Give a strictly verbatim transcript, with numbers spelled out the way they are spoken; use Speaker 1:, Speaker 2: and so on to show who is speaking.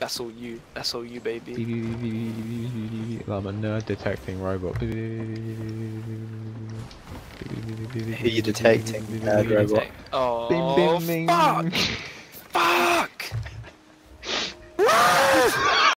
Speaker 1: That's all you. That's all you, baby.
Speaker 2: I'm a nerd detecting robot.
Speaker 3: Who you detecting, nerd robot?
Speaker 1: Oh,
Speaker 2: Bing, bing,
Speaker 1: fuck!
Speaker 2: bing.
Speaker 1: Fuck!